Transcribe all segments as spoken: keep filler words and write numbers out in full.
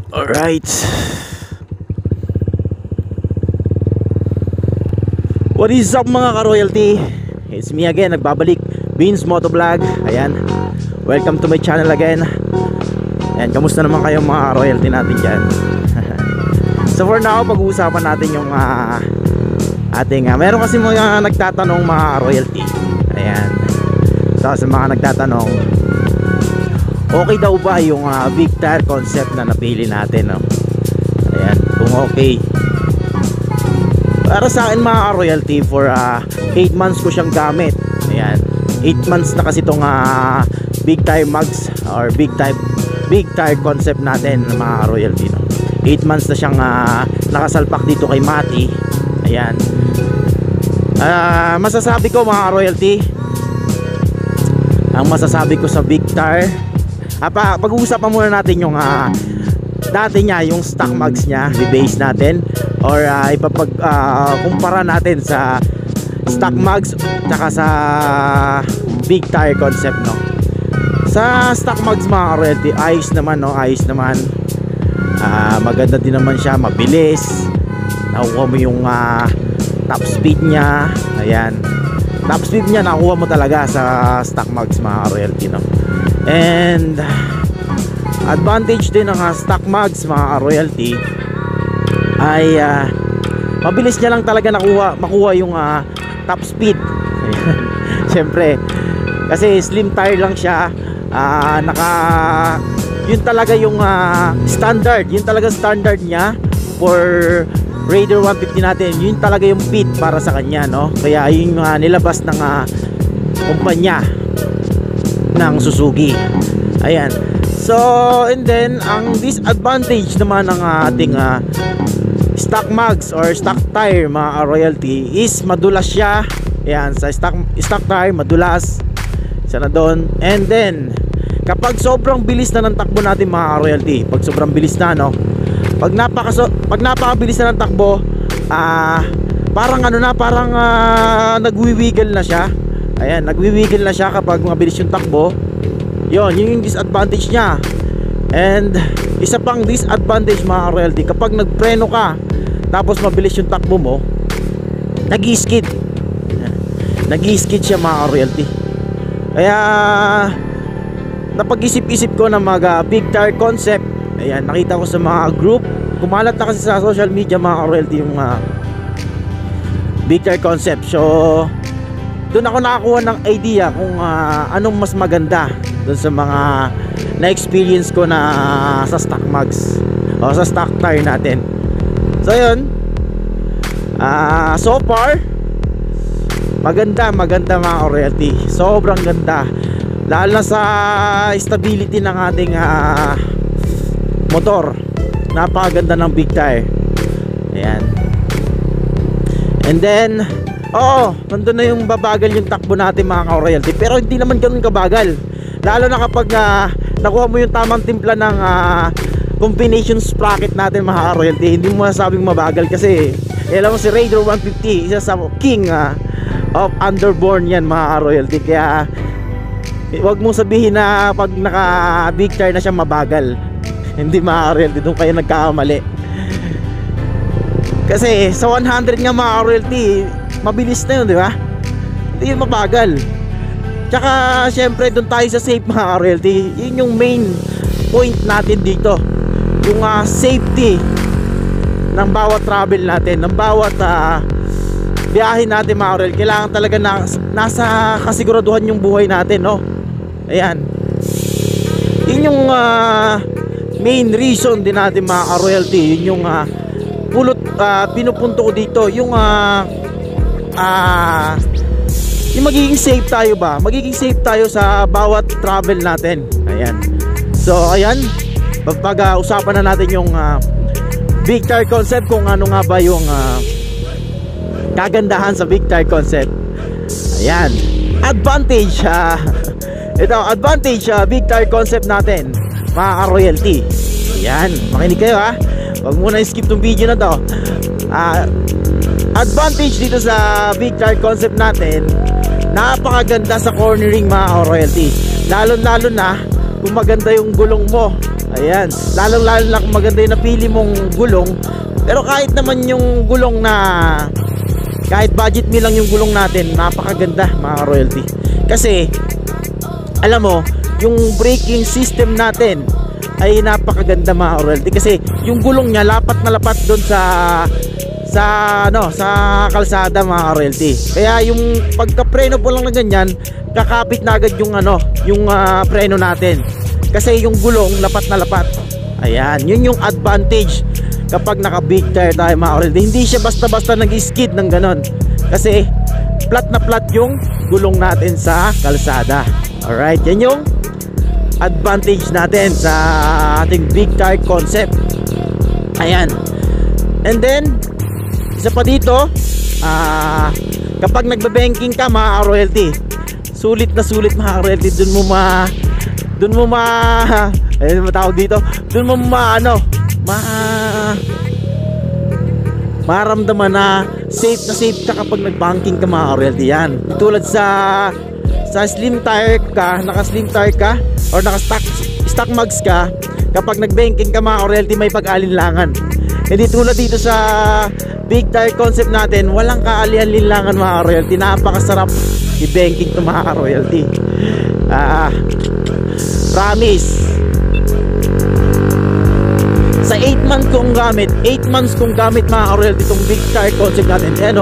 Alright. What is up mga ka-royalty? It's me again, nagbabalik, Beans Motovlog. Ayan, welcome to my channel again. And kamusta naman kayo mga royalty natin dyan? So for now, pag-uusapan natin yung uh, ating uh, meron kasi mga nagtatanong mga royalty. Ayan, so sa mga nagtatanong, okay daw ba yung uh, big tire concept na napili natin, no? Ayan, kung okay. Para sa akin mga royalty, for uh, eight months ko siyang gamit. Ayan, eight months na kasi itong uh, big tire mugs or big tire big tire concept natin mga royalty, no? eight months na siyang uh, nakasalpak dito kay Mati. Ayan, uh, masasabi ko mga royalty, ang masasabi ko sa big tire, ah, pa, pag-uusapan muna natin yung uh, dati niya, yung stock mugs niya, i-base natin or uh, ipapag uh, kumpara natin sa stock mugs tsaka sa big tire concept, no? Sa stock mugs mga royalty, ayos naman, no? Ayos naman, uh, maganda din naman siya, mabilis, nakuha mo yung uh, top speed niya. Ayan, top speed niya nakuha mo talaga sa stock mugs mga royalty, no? And advantage din ng uh, stock mugs mga royalty ay uh, mabilis niya lang talaga nakuha, makuha yung uh, top speed. Siyempre kasi slim tire lang siya, uh, naka yun talaga yung uh, standard, yun talaga standard niya for Raider one fifty natin, yun talaga yung fit para sa kanya, no? Kaya yun yung uh, nilabas ng uh, kumpanya ng Suzuki. Ayan. So, and then ang disadvantage naman ng uh, ating uh, stock mugs or stock tire mga royalty is madulas siya. Ayan, sa stock, stock tire madulas. Isa na doon. And then kapag sobrang bilis na ng takbo natin mga royalty, pag sobrang bilis na, no? Pag napaka pag napakabilis na ng takbo, ah uh, parang ano na, parang uh, nagwi-wiggle na siya. Ayan, nagwi-wiggle na siya kapag mabilis yung takbo. Yun, yun yung disadvantage niya. And isa pang disadvantage mga royalty, kapag nagpreno ka tapos mabilis yung takbo mo, nag-i-skid. Nag-i-skid siya mga royalty. Kaya napag-isip-isip ko na mag uh, big tire concept. Ayan, nakita ko sa mga group, kumalat na kasi sa social media mga royalty yung uh, big tire concept. So doon ako nakakuha ng idea kung uh, anong mas maganda doon sa mga na-experience ko na uh, sa stock mugs o sa stock tire natin. So yun, uh, so far maganda, maganda mga royalty, sobrang ganda, lalo na sa stability ng ating uh, motor. Napakaganda ng big tire. Ayan. And then oo, nandun na yung babagal yung takbo natin mga ka-royalty, pero hindi naman ganun kabagal, lalo na kapag uh, nakuha mo yung tamang timpla ng uh, combination sprocket natin mga ka-royalty. Hindi mo masabing mabagal kasi alam mo si Raider one fifty, isa sa king uh, of underborn yan mga ka-royalty. Kaya wag mong sabihin na pag naka big tire na siya mabagal. Hindi mga ka-royalty, doon kayo nagkakamali. Kasi sa one hundred nga mga ka-royalty, mabilis na yun, di ba? Hindi yun mabagal. Tsaka syempre doon tayo sa safe mga ka-royalty. Yun yung main point natin dito, yung uh, safety ng bawat travel natin, ng bawat uh, biyahe natin mga ka-royalty. Kailangan talaga na, nasa kasiguraduhan yung buhay natin, no? Ayan, yun yung uh, main reason din natin mga ka-royalty. Yun yung uh, pulot, uh, pinupunto ko dito, yung uh, uh, yung magiging safe tayo ba, magiging safe tayo sa bawat travel natin. Ayan. So ayan, pag uh, usapan na natin yung uh, big tire concept, kung ano nga ba yung uh, kagandahan sa big tire concept. Ayan, advantage uh, ito, advantage uh, big tire concept natin mga ka-royalty. Ayan, makinig kayo ha, wag muna skip tong video na to. uh, Advantage dito sa big tire concept natin, napakaganda sa cornering mga ka-royalty. Lalo lalo na kung maganda yung gulong mo. Ayan, lalong lalo na kung maganda yung napili mong gulong. Pero kahit naman yung gulong na kahit budget meal lang yung gulong natin, napakaganda mga royalty. Kasi alam mo, yung braking system natin ay napakaganda mga royalty. Kasi yung gulong niya lapat na lapat doon sa sa ano, sa kalsada mga royalty. Kaya yung pagka-preno po lang na ganyan, kakapit na agad yung ano, yung uh, preno natin. Kasi yung gulong lapat na lapat. Ayan, yun yung advantage kapag naka big tire tayo mga royalty. Hindi siya basta-basta nag-skid ng ganon. Kasi flat na flat yung gulong natin sa kalsada. Alright, yan yung advantage natin sa ating big tire concept. Ayan. And then isa pa dito, uh, kapag nagbe-banking ka mga royalty, sulit na sulit mga royalty. Dun mo ma Dun mo ma ayun matawag dito, dun mo ma ano ma maramdaman na safe na safe ka kapag nag-banking ka mga royalty. Yan, tulad sa sa slim tire ka, naka slim tire ka or naka stock, stock mugs ka, kapag nag-banking ka mga royalty may pag-alinlangan. Hindi tulad dito sa big tire concept natin, walang kaali-alinlangan mga royalty. Napakasarap i-banking to mga royalty. Ah, promise. Sa eight months kong gamit, eight months kong gamit mga royalty itong big tire concept natin. Ayan o,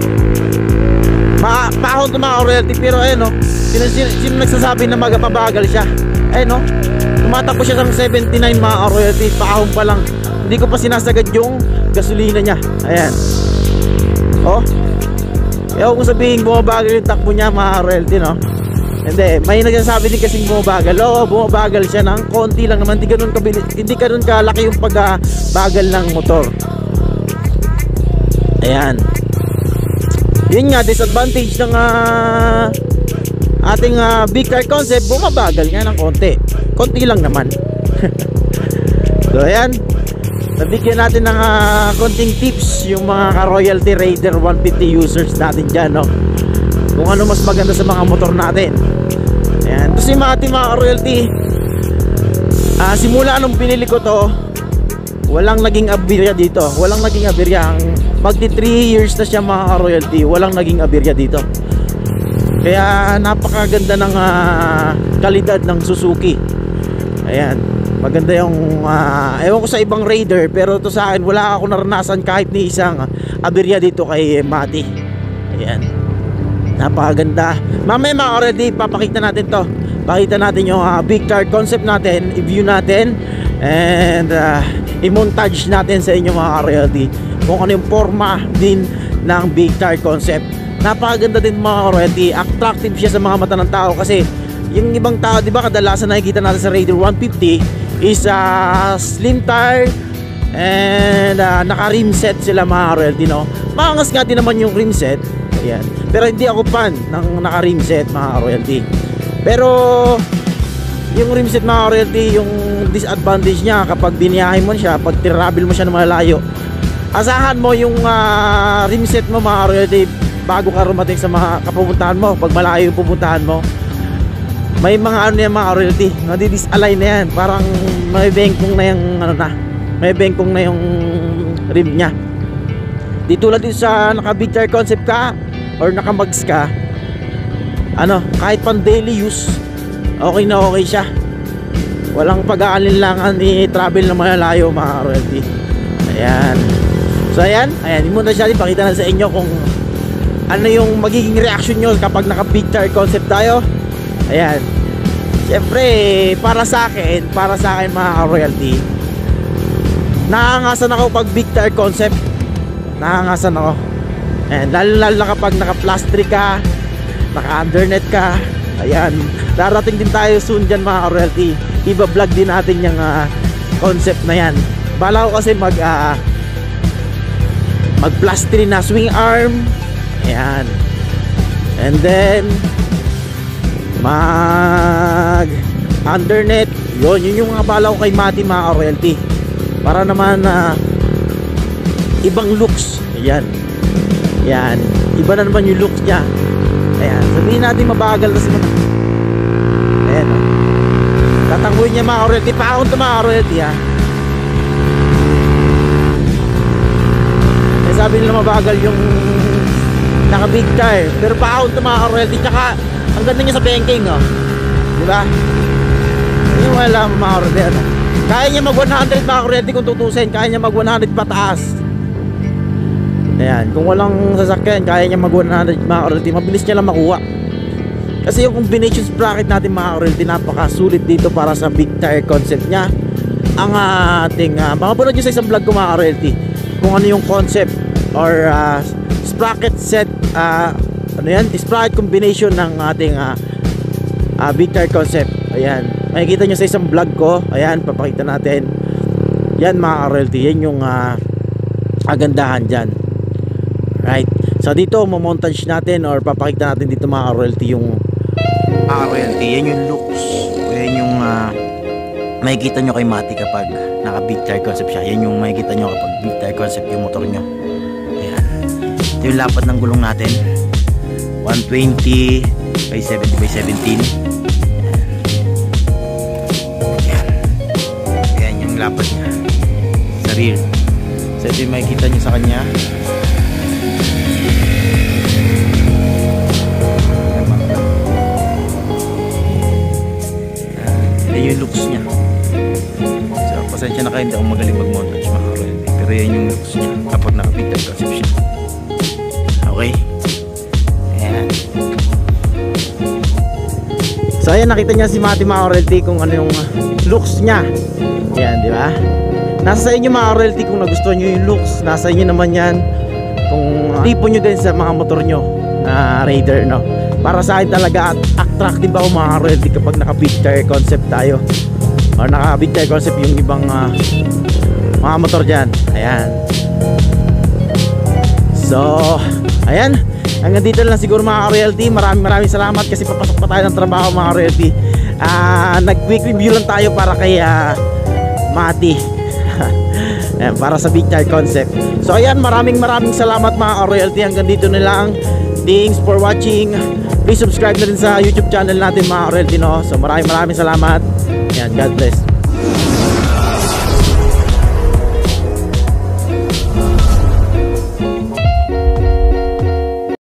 pa paahon to mga royalty. Pero ayan o, sino, sino, sino nagsasabi na magapabagal siya? Ayan o, tumatakbo siya ng seventy-nine mga royalty. Paahon pa lang, hindi ko pa sinasagad yung gasolina niya. Ayan o, ayaw kong sabihin bumabagal yung takbo niya mga royalty, no? Hindi, may nagsasabi din kasing bumabagal. Oo, bumabagal siya ng konti lang naman. Hindi ganun kabilis, hindi ganun kalaki yung pagbagal ng motor. Ayan. Yun nga, disadvantage ng uh, ating uh, big car concept, bumabagal nga ng konti. Konti lang naman. So ayan, nabigyan natin ng uh, konting tips yung mga ka-Royalty Raider one fifty users natin dyan, no? Kung ano mas maganda sa mga motor natin. Ayan. Tapos yung mga ating mga royalty, uh, simula nung pinili ko to, walang naging aberya dito. Walang naging aberya. Magti three years na siya mga royalty, walang naging aberya dito. Kaya napakaganda ng uh, kalidad ng Suzuki. Ayan, maganda yung uh, ewan ko sa ibang Raider, pero to sa akin wala ako naranasan kahit ni isang aberya dito kay Mati. Ayan, napakaganda. Mamaya mga already papakita natin to. Pakita natin yung uh, big car concept natin, i-view natin, and uh, i-montage natin sa inyo mga royalty kung ano yung forma din ng big car concept. Napakaganda din mga royalty. Attractive siya sa mga mata ng tao kasi yung ibang tao, di ba, kadalasan nakikita natin sa Raider one fifty is uh, slim tire and uh, naka rim set sila mga royalty, no? Maangas nga din naman yung rim set. Ayan. Pero hindi ako fan ng naka rim set mga royalty. Pero yung rim set mga royalty, yung disadvantage niya kapag biniyahe mo siya, pag travel mo siya ng malayo, asahan mo yung uh, rim set mo mga royalty bago ka rumating sa mga kapupuntahan mo. Pag malayo yung pupuntahan mo, may mga ano yan mga royalty, nadi-disalign na yan. Parang may bengkong na yung ano na, may bengkong na yung rim nya. Di tulad dito sa naka big tire concept ka or naka mags ka, ano, kahit pang daily use, okay na okay siya. Walang pag-aalinlangan ni travel na malalayo mga royalty. Ayan. So ayan, ayan, muna siya din, pakita na sa inyo kung ano yung magiging reaction nyo kapag naka big tire concept tayo. Ayan. Siyempre, para sa akin, para sa akin mga royalty, nakangasan ako pag big tire concept. Nakangasan ako. Ayan, lalo lalo na kapag naka plastic ka, naka undernet ka. Ayan, darating din tayo soon dyan mga royalty. Iba vlog din natin yung uh, concept na yan. Bala ko kasi mag uh, mag plastic na swing arm. Ayan. And then mag undernet. Yun, yun yung mga bala ko kay Mati mga royalty. Para naman uh, ibang looks. Ayan. Ayan, iba na naman yung looks niya. Ayan, sabihin natin mabagal kasi. Ayan, oh. Tatanguin niya mga royalty. Paahon to mga royalty ha. Eh, sabi nila mabagal yung naka big tire, pero paahon to mga royalty. Tsaka ang ganda niya sa banking oh. Diba? Yung wala mga royalty ano. Kaya niya mag one hundred mga royalty kung tutusin. Kaya niya mag one hundred pataas. Ayan, kung walang sasakyan, kaya niya mag one hundred mga royalty. Mabilis niya lang makuha. Kasi yung combination sprocket natin mga royalty, napakasulit dito para sa big tire concept niya. Ang uh, ating uh, makapanood nyo sa isang vlog ko mga royalty kung ano yung concept or uh, sprocket set, uh, ano yan, sprocket combination ng ating uh, uh, big tire concept. Ayan, makikita nyo sa isang vlog ko. Ayan, papakita natin. Yan mga royalty, yan yung uh, agandahan dyan. Right, so dito mamontage natin or papakita natin dito mga royalty yung ah, royalty, yan yung looks. Yan yung uh, makikita nyo kay Mati kapag naka big tire concept siya. Yan yung makikita nyo kapag big tire concept yung motor nyo. Ayan, ito yung lapad ng gulong natin, one twenty by seventy by seventeen. Ayan, ayan yung lapad nya sa rear. So ito yung makikita nyo sa kanya. Yan yung looks niya. So pasensya na kayo, hindi ako magaling mag montage mga royalty, pero yan yung looks niya kapag naka-big tire concept siya. Okay, ayan. So ayan, nakita niya si Mati mga royalty kung ano yung looks niya. Ayan, di ba? Nasa sa inyo mga royalty kung nagustuhan nyo yung looks. Nasa inyo naman yan kung uh, tipo nyo din sa mga motor nyo na Raider, no? Para sa akin talaga at attractive ako mga royalty kapag naka big tire concept tayo or naka big tire concept yung ibang uh, mga motor dyan. Ayan, so ayan, hanggang dito lang siguro mga royalty. Maraming maraming salamat kasi papasok pa tayo ng trabaho mga royalty. uh, nag quick review lang tayo para kay uh, Mati. Ayan, para sa big tire concept. So ayan, maraming maraming salamat mga royalty. Hanggang dito na lang. Thanks for watching. Please subscribe na rin sa YouTube channel natin mga royalty, no? So maraming maraming salamat. Ayan, God bless.